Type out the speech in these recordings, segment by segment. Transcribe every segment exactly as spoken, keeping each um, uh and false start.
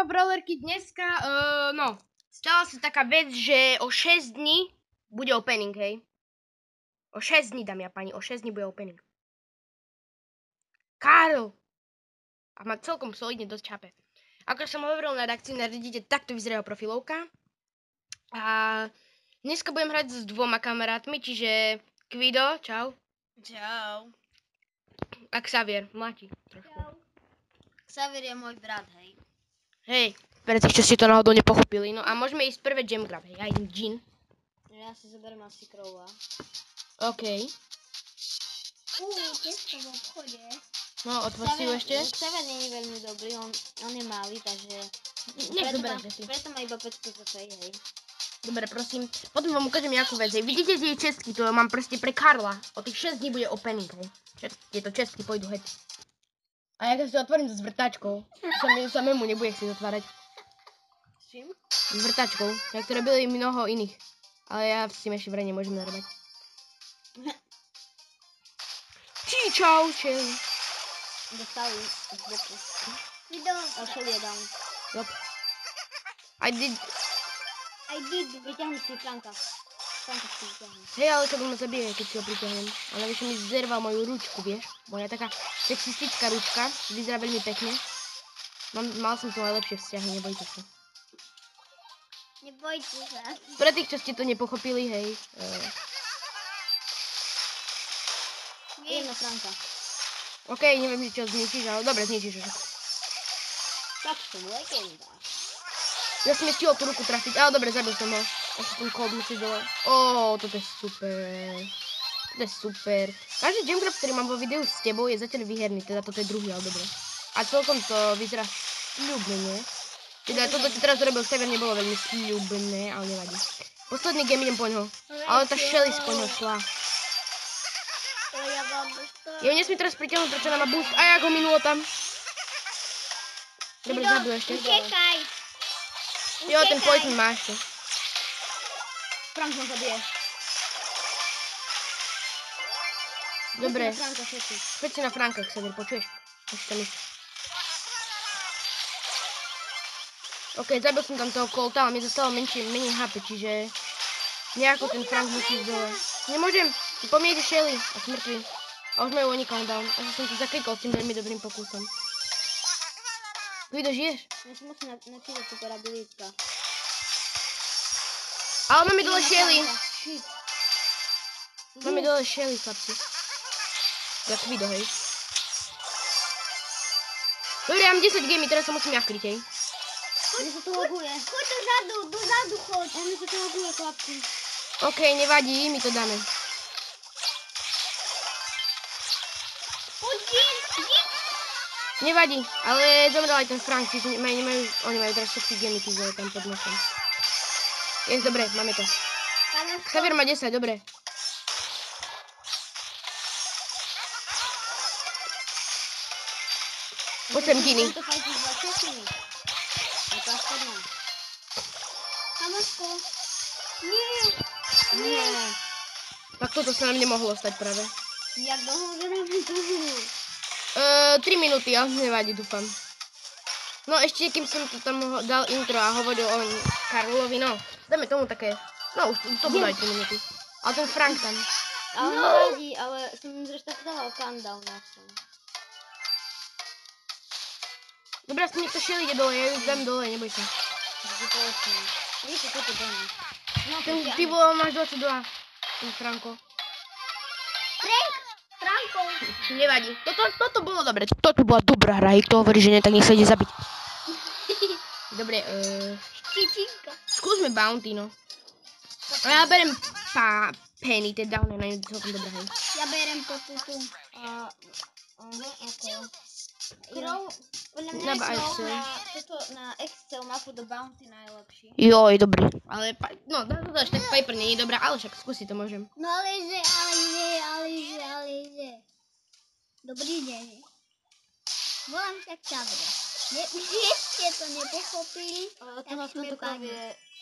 brawlerky, dneska, uh, no, stala sa taká vec, že o šesť dní bude opening, hej. O šesť dní, dámy a páni, o šesť dní bude opening. Karl! A ma celkom solidne dosť chápe. Ako som hovoril na reakcii na Reddite, takto vyzerá profilovka. A dneska budem hrať s dvoma kamarátmi, čiže Kvido, čau. Čau. A Xavier, mladší trošku. Čau. Xavier je môj brat, hej. Hej, pre tých, čo ste to náhodou nepochopili. No a môžeme ísť prvé jam grab, hej, ja idem Jin. Ja si zoberiem asi Crowa. OK. Uuu, testo v obchode. No, otvor si ju ešte. Xavier nie je veľmi dobrý, on, on je malý, takže... Nech preto, zoberiem má, si. preto má iba päťsto trofej, hej. Dobre, prosím. Potom vám ukážem nejakú vec, hej. Vidíte tie čestky, to mám proste pre Karla. O tých šesť dní bude opening, hej. Tieto čestky pôjdu heď. A ja si otvorím so zvrtačkou. Samé, samému nebude chcieť otvárať. S čím? S vrtačkou, jak to robili mnoho iných. Ale ja s tým ešte vraj nemôžem narábať. Čí, čau, čel. Dostali z boku. Video. A Shelly je down. Yep. I did... I did. Vyťahni si Franka. Franka si vyťahni. Hej, ale tak ma zabije, keď si ho priťahnem. A navyše mi zerval moju ručku, vieš? Moja taká sexistická ručka. Vyzerá veľmi pekne. Mám, mal som tu aj lepšie vzťahy, nebojte sa. Nebojte sa. Pre tých, čo ste to nepochopili, hej. Uh... Idem na Franka. OK, neviem, čo zničíš, ale dobre, zničíš už. Tak som legenda. Ja som nestihol tú ruku trafiť, ale dobre, zabil som ho. Asi ten kód musí dole. Ó, toto je super. Toto je super. Každý jam grab, ktorý mám vo videu s tebou, je zatiaľ výherný, teda toto je druhý, ale dobre. A celkom to vyzerá sľubne, nie? Teda toto, čo teraz robil Xavier, nebolo veľmi sľubné, ale nevadí. Posledný game idem poňho. Ale tá Shelly spoň ho šla. Ja nesmím teraz pritiahnuť, prečo nám má boost. A jak ho minulo tam. Dobre, zabil ešte. Utekaj. Jo, ten poison má ešte. Frank ma zabije. Dobre. Choď si na Franka, všetci. Choď si na Franka, Xavier, počuješ? Ešte tam ísť. OK, zabil som tam toho Colta, ale mi zostalo menšie, menej há pé, čiže... Nejako ten Frank musí ísť dole. Nemôžem, po mne ide Shelly a smrtvý. A už majú oni countdown. Až som to zaklikol s tým veľmi dobrým pokusom. Kvido, žiješ? Ja si musím načítať super abilitka. Ale máme dole Shelly. Shit. Máme dole Shelly, chlapci. Ja Kvido, hej. Dobre, ja mám desať gamey, teraz sa musím ja kryť, hej. Mne sa to loguje. Choď dozadu, dozadu choď. A mne sa to loguje, chlapci. OK, nevadí, my to dáme. Poď, Jin, Jin. Nevadí, ale zomrel aj ten Frank, čiže nemajú, nemajú, oni majú teraz všetky gemy, tí zle tam pod nosom. Je, dobre, máme to. Xavier má desať, dobre. Poď sem, Gini. Tento fight je dvadsaťmi. A to aspoň. Kamoško. Nie. Nie. Tak toto sa nám nemohlo stať práve. Jak dlho hľadáme tu? Uh, tri minúty, ale nevadí, dúfam. No ešte, kým som to tam dal intro a hovoril o Karlovi, no, dáme tomu také, no už to budú aj tri minúty. Ale ten Frank tam. Ale no. Nevadí, ale som zreštartoval countdown na som. Dobre, aspoň niekto Shelly ide dole, ja ju dám dole, neboj sa. Takže to osem. Víš, čo to dám? No, Ten, ty vole, máš dvadsaťdva. Ten Franko. Frank! Franko! Nevadí. Toto, toto bolo dobre. Toto bola dobrá hra. Kto hovorí, že nie, tak nech sa ide zabiť. Dobre, uh, Čičinka. skúsme Bounty, no. A ja berem pa, Penny, teda ona je na ňu celkom dobrá, hej. Ja berem pokutu. A... Aha, ako... Crow, podľa mňa je Crow na, toto, na Excel mapu do Bounty najlepší. Joj, dobrý. Ale, no, to až tak Piper nie je dobrá, ale však skúsiť to môžem. No ale že, ale že, ale že, ale že. Dobrý deň. Volám sa Xavier. Ne, nie ste to nepochopili, Ale tak sme pani.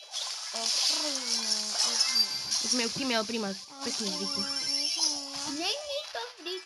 Sme ju female primát. Pekný zvyky. Není to vždy.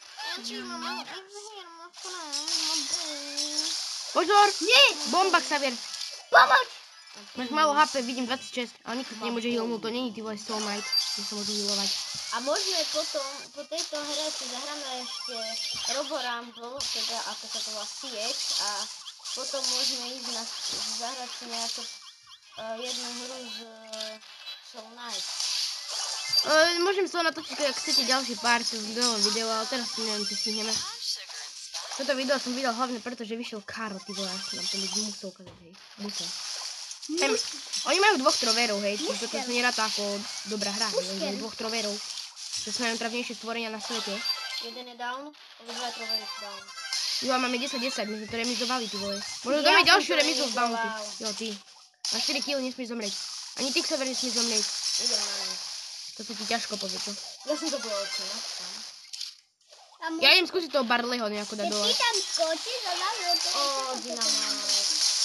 Pozor! Nie! Bomba, Xavier! Pomoc! Máš málo há pé, vidím dvadsaťšesť, ale nikto ti nemôže healnúť, to není ty vole soulmate, kde sa môžu healovať. A môžeme potom, po tejto hre si zahráme ešte Robo Rumble, teda ako sa to volá C X, a potom môžeme ísť na, zahrať si nejakú uh, jednu hru z uh, Soul Knight. Uh, môžem sa natočiť, ak chcete ďalší pár v druhom videu, ale teraz si neviem, či stihneme. Toto video som videl hlavne preto, že vyšiel Karo, ty vole, ja som tam to musel ukázať, hej, musel. Hm, oni majú dvoch troverov, hej, čiže toto sa neráta ako dobrá hra, hej, majú dvoch troverov. To sú najotravnejšie stvorenia na svete. Jeden je down, obidva trovery sú down. Jo, a máme desať desať, my sme to remizovali, ty vole. Možno dáme ďalšiu remizu v bounty. Jo, ty. Na štyri killy nesmieš zomrieť. Ani ty, Xaver, nesmieš zomrieť. Idem na ne. To sa ti ťažko povie, čo? Ja som to povedal, no? Ja idem skúsiť toho Barleyho nejako dať dole. Keď ty tam skočíš a dáš do toho... Ó, dynamite.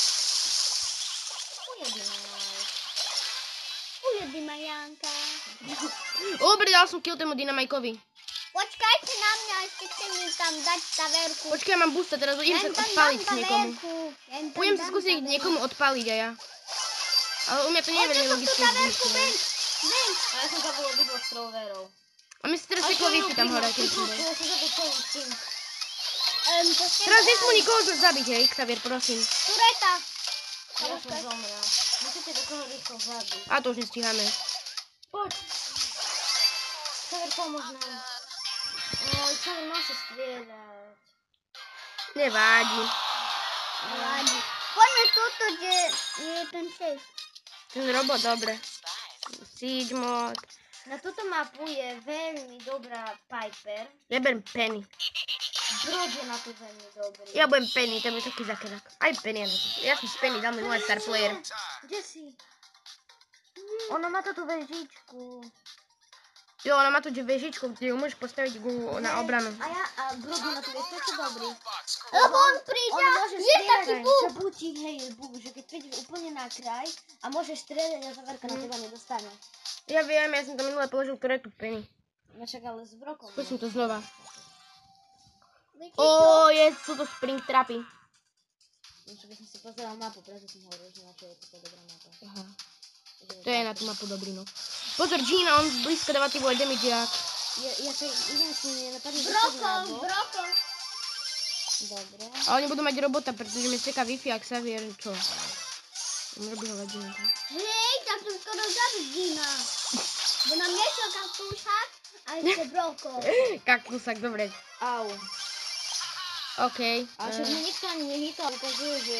Uje dynamite. Uje dynamajánka. Dobre, dal som kill tému Dynamajkovi. Počkajte na mňa, ešte chcem mi tam dať taverku. Počkaj, ja mám boosta, teraz idem sa odpáliť k niekomu. Pôjdem sa skúsiť niekomu odpáliť aj ja. Ale u mňa to nie je veľmi logické zbyšť. A ja som zabol obidvoch troverov. A my si teraz peklo Wi-Fi tam hore, keď príde. Ja som zabil celý tým. Teraz nesmú nikoho zabiť, hej, Xavier, prosím. Tureta. Ja som zomrel. Musíte do toho rýchlo zabiť. A to už nestíhame. Poď. Xavier, pomôž nám. Oj, Xavier, má sa striedať. Nevádí. Nevádí. Poďme tuto, kde je ten šéf. Ten robot, dobre. Siege mod. Na túto mapu je veľmi dobrá Piper. Ja berem Penny. Brod je na to veľmi dobrý. Ja budem Penny, ten je taký zakerak. Aj Penny, ja, ja som s Penny, dal mi môj star player. Kde si? Ona má túto vežičku. Jo, ona má tu vežičku, ty ju môžeš postaviť na obranu. A ja, a Brod je na to vieš, čo dobrý. Lebo on príde, je taký búk. Že butík, hej, búk, že keď prídeš úplne na kraj a môžeš strieľať a zaverka na teba nedostane. Ja viem, ja som to minule položil turetu Penny. No však ale s brokom. Skúsim to znova. Viete Ó, čo? je, sú to spring trapy. No čo by som si pozeral mapu, preto som hovoril, že na čo je toto dobrá mapa. Aha. To je na tú mapu dobrý, no. Pozor, Gina, on blízko dáva ty vole damage jak. Ja, ja sa idem si nenapadne Brokom, brokom. Dobre. A oni budú mať robota, pretože mi steká Wi-Fi a Xavier, čo? On robí ho vadinu. Hej, tak som skoro zabiť Gina. Bo nám nešiel kaktušák a ešte brokom. Kaktusak, dobre. Au. OK. A však mi nikto ani nehýtal, ukazuje, že...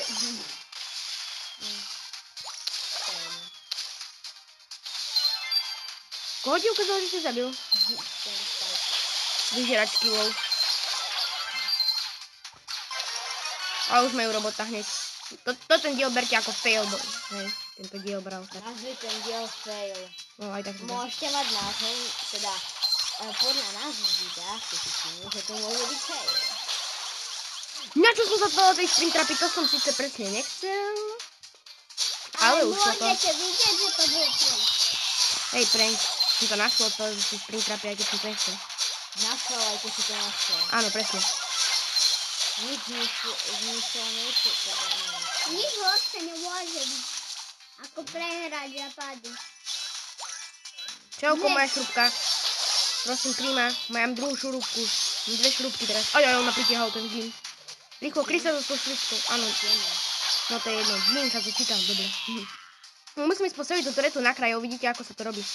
Koho ti ukázal, že si zabil? Vyžeračky, wow. A už majú robota hneď. To, to ten diel berte ako fail, bo... Hej, tento diel bral tak. Nazvi ten diel fail. No aj tak. Môžete mať názov, teda e, podľa názvu videa, si si všimli, že to môže byť fail. Na čo som sa stala tej spring trapy, to som síce presne nechcel. Ale už to. Môžete vidieť, že to bol prank. Hej, prank. Som to našlo, to že si spring trapy, aj keď som to nechcel. Našel, aj keď si to našel. Áno, presne. Nič zmyselnejšie, teda neviem. Nič horšie nemôže byť. Ako prehrať a pády. Čauko, moja šrubka. Prosím, príjma. Mám druhú šrubku. Mám dve šrubky teraz. Aj, aj, on ma pritiahol ten džín. Rýchlo, kryj sa so svojou šrubkou. Áno, no to je jedno. Džín sa to čítal, dobre. Musím ísť postaviť tú turetu na kraj, uvidíte, ako sa to robí.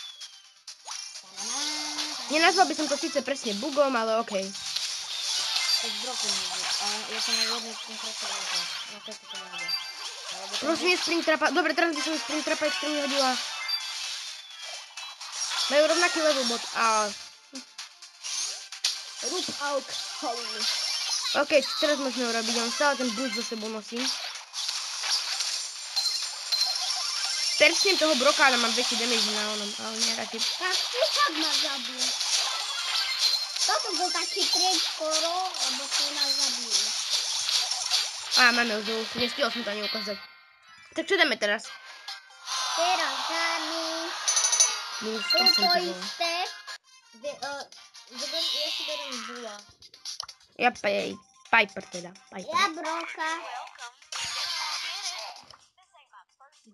Nenazval by som to síce presne bugom, ale okej. Okay. To z broku nejde, ale ja som na jednej konkrétnej nejde. Na to to nejde. Prosím, je spring trapa. Dobre, teraz by som spring trapa extrémne hodila. Majú rovnaký level bot. A... Root out, holy. OK, čo teraz môžeme urobiť? On stále ten boost za sebou nosí. Terčnem toho broka, ale mám väčší damage na onom, ale nie radšej. Tak skúšak ma zabil. Toto bol taký trade skoro, lebo to nás zabil. Á, máme už, nestihol som to ani ukázať. Tak čo dáme teraz? Teraz dáme Minus toto osem. isté. Zober, ja si beriem Bula. Ja pej, Piper teda. Piper. Ja broka.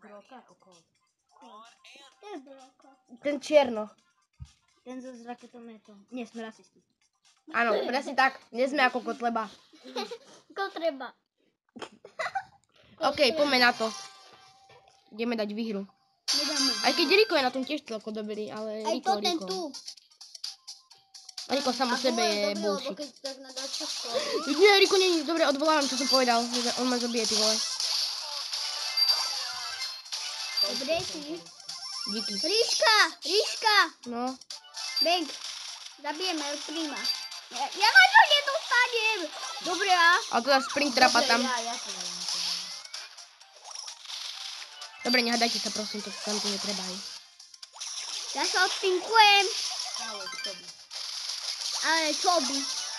Broka okolo. To je broko. Ten čierno. Ten zo s raketometom. Nie, sme rasisti. Áno, presne tak. Nie sme ako Kotleba. Ko treba. OK, poďme na to. Ideme dať výhru. Nedáme. Aj keď Riko je na tom tiež celko dobrý, ale Aj Riko, to ten Riko. tu. Riko sám o sebe je Dobrý, lebo bullshit. keď tak nadá všetko. Nie, Riko nie je dobre, odvolávam, čo som povedal. On ma zabije, ty vole. Dobre si. Díky. Ríška, Ríška. No, Bang. Zabijeme El Prima. Ja, ja na to nedostanem. Dobre, a? ale teda sprint trapa tam. Ja, ja som neviem. Dobre, nehádajte sa, prosím, to tam tu netreba aj. Ja sa odpinkujem. Ale čo by? Ale čo by?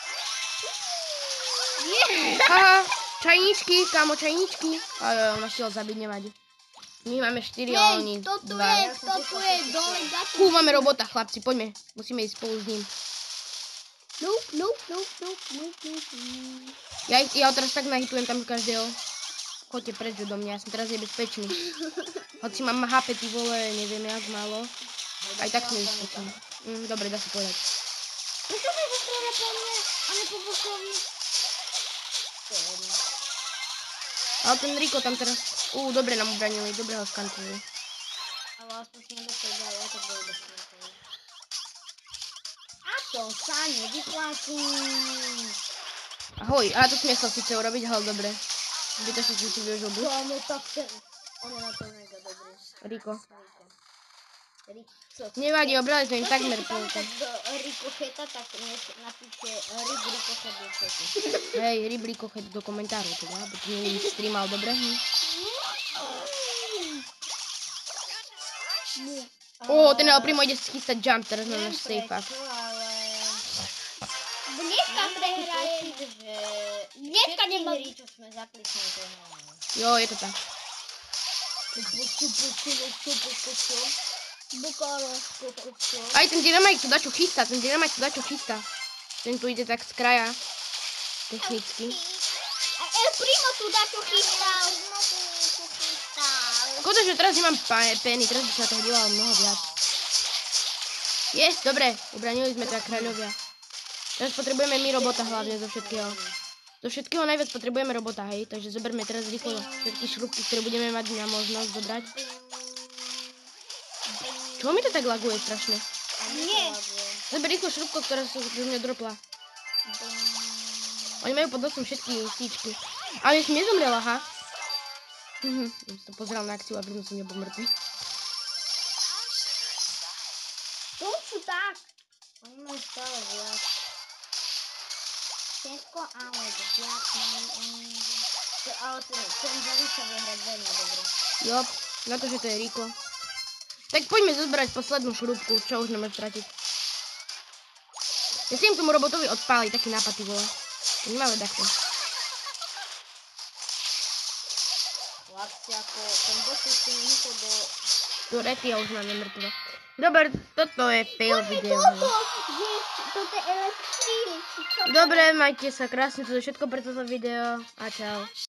Yeah. Haha, čajničky, kámo, čajničky. Ale ona si ho zabiť nevadí. My máme štyri a oni Hej, to tu dva. je, to tu je dole. Fú, máme robota, chlapci, poďme. Musíme ísť spolu s ním. Nope, nope, nope, nope, nope, nope. Ja, ich- ja ho teraz tak nahitujem tam každého. Choďte preč do mňa, ja som teraz nebezpečný. Hoci mám há pé, ty vole, neviem jak málo. Aj tak som nebezpečný. Mm, dobre, dá sa povedať. Prečo sa zastrela po mne, a ne po Bokovi? To je jedno. Ale ten Riko tam teraz... Ú, dobre nám ubranili, dobre ho skantovali. Ale aspoň sme dostali, ja to bolo bezpečné. A to sa nevyplatí. Ahoj, a to som nechcel síce urobiť, ale dobre. Kde to si si využil bus? Komu tak ten... On je na to mega dobrý. Riko. Riko. Riko. Nevadí, obrali sme im takmer Keď si polku. pamätáš do Rikocheta, tak dnes napíšte Rik Rikochet do chatu. Hej, ryb Riko, choď do komentárov teda, bo tu nie je streamal, dobre? Hm. Ó, ten El Primo ide schystať jump, teraz na náš safe up. Prečo, ale... Dneska Mám taký prehrajem. pocit, že Dneska všetky nemám- hry, čo sme zapli, sme prehrali. Jo, je to tak. Bukaro. Aj ten dynamite tu dačo chystá, ten dynamite tu dačo chystá. Ten tu ide tak z kraja. Technicky. A El Primo tu dačo chystal. Škoda, že teraz nemám pa- pény, teraz by sa to hodilo mnoho viac. Yes, dobre, ubranili sme teda kráľovia. Teraz potrebujeme my robota hlavne zo všetkého. Zo všetkého najviac potrebujeme robota, hej, takže zoberme teraz rýchlo všetky šrubky, ktoré budeme mať na možnosť zobrať. Čo mi to tak laguje strašne? Nie. Zober rýchlo šrubko, ktorá sa do mňa dropla. Oni majú pod nosom všetky stíčky. Ale ešte nezomrela, ha? Mhm, som to pozeral na akciu a vidím, som nebol mŕtvy. To sú tak. Oni majú stále viac. Všetko, ale viac majú oni. To- Ale ten, ten Zari sa vie hrať veľmi dobre. Jop, na to, že to je Riko. Tak poďme zozbrať poslednú šrubku, čo už nemôžem stratiť. Ja si im tomu robotovi odpáliť, taký nápad, ty vole. Oni máme takto. Chlapci, ako ten boss ešte nehytol do... Tu Retia už máme mŕtve. Dobre, toto je fail video. Toto, že toto je elektrický. Dobre, majte sa krásne, to je všetko pre toto video a čau.